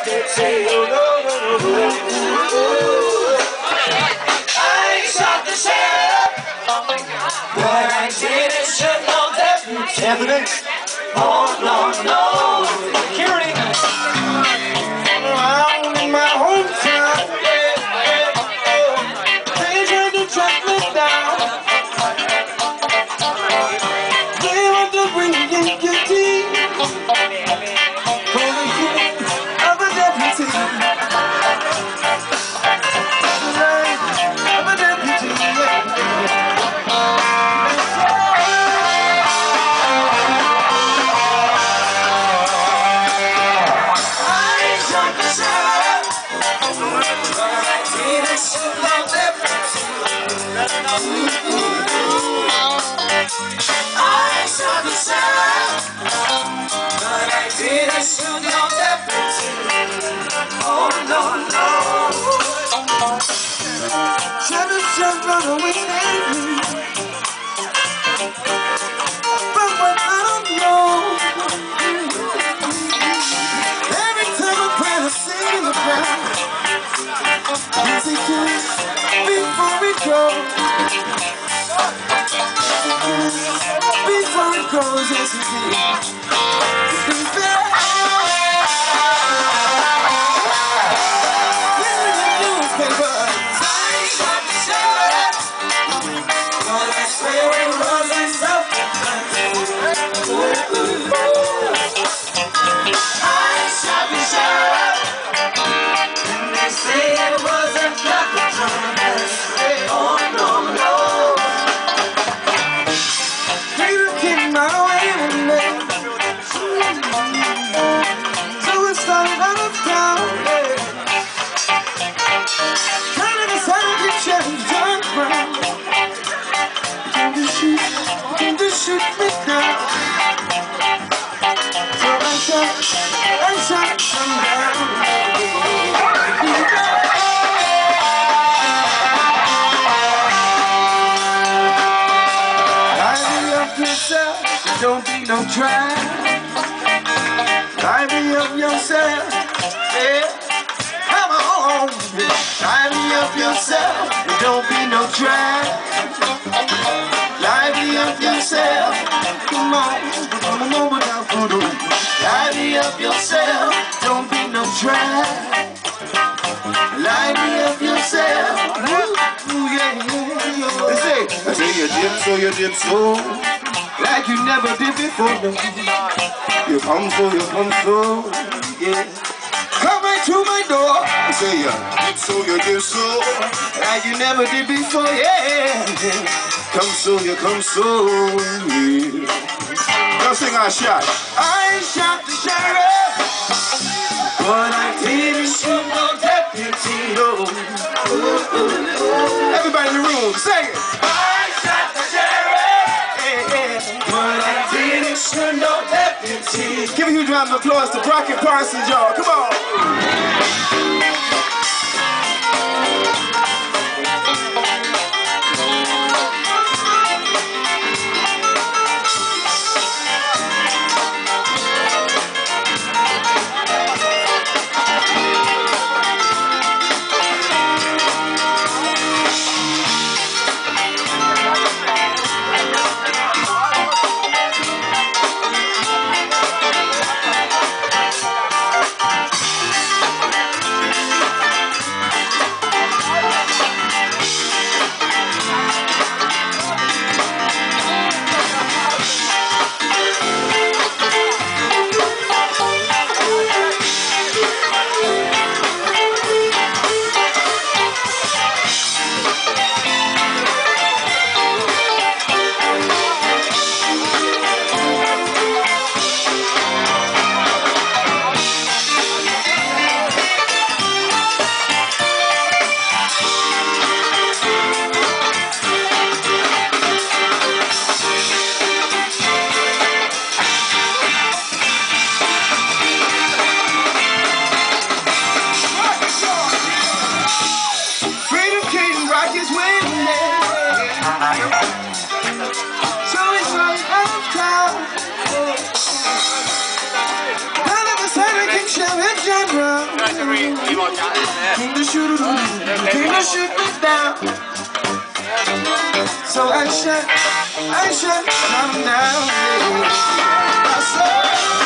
deputy. I ain't shot the sheriff, but I didn't shoot no deputy. Evidence. Oh no, no. Security. I'm in my hometown. They tried to track me down. They want to bring me in guilty for the killing of a deputy. Of a deputy, Run always hate me, but what I don't know, every time I pray I sing in the crowd, easy kiss before it goes, before it goes, yes it is. Shoot me down, so I shot them down. Lively up yourself, don't be no drag. Lively up yourself, yeah, come on. Lively up yourself, don't be no drag. Lively up yourself, come on, lively up yourself, don't be no drag. Lively up yourself, ooh, yeah. They say you dip so, like you never did before. No. You come so, yeah. Come right to my door. They say you dip so, like you never did before, yeah. Come so, yeah. Now sing I shot. I shot the sheriff, but I didn't shoot no deputy. No. Everybody in the room, sing it. I shot the sheriff, but I didn't shoot no deputy. Give a huge round of applause to Brock and Parsons, y'all. Come on. Came to shoot me down. So I shut him down. Yeah.